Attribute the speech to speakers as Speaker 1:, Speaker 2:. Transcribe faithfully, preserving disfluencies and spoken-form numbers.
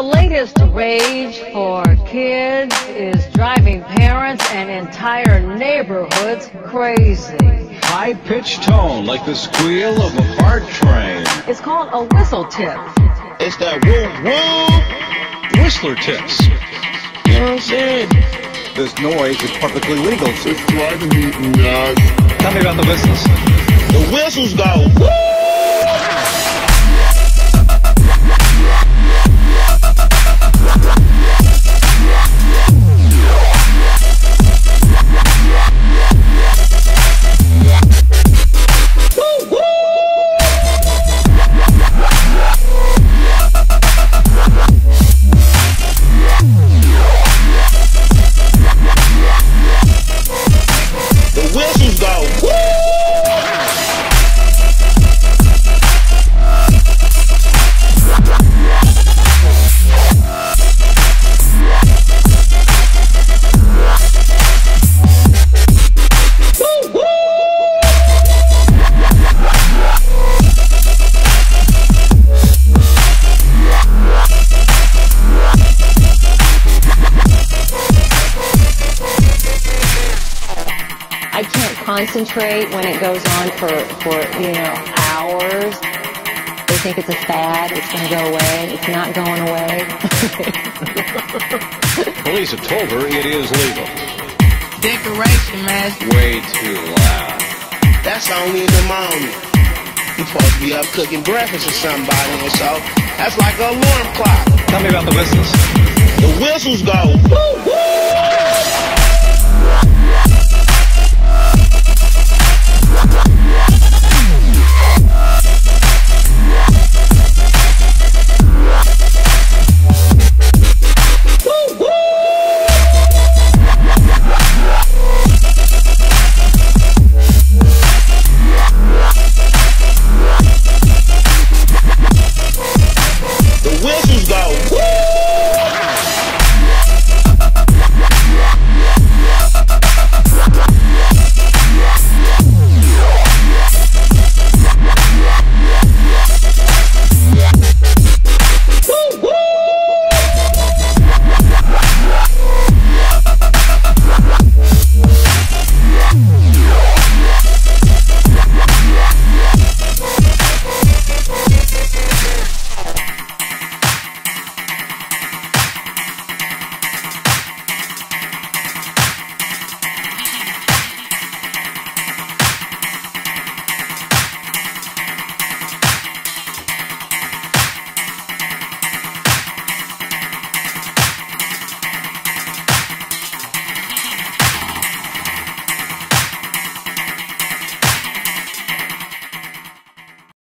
Speaker 1: The latest rage for kids is driving parents and entire neighborhoods crazy.
Speaker 2: High-pitched tone, like the squeal of a fart train.
Speaker 1: It's called a whistle tip.
Speaker 3: It's that woo woo.
Speaker 2: Whistler tips.
Speaker 3: You know what I'm saying?
Speaker 2: This noise is perfectly legal.
Speaker 3: It's driving me nuts.
Speaker 2: Tell me about the whistles.
Speaker 3: The whistles go woo.
Speaker 4: I can't concentrate when it goes on for, for, you know, hours. They think it's a fad, it's going to go away. It's not going away.
Speaker 2: Police have told her it is legal.
Speaker 5: Decoration, man.
Speaker 2: Way too loud.
Speaker 3: That's only in the morning. You're supposed to be up cooking breakfast for somebody or so. That's like an alarm clock.
Speaker 2: Tell me about the whistles.
Speaker 3: The whistles go woo woo.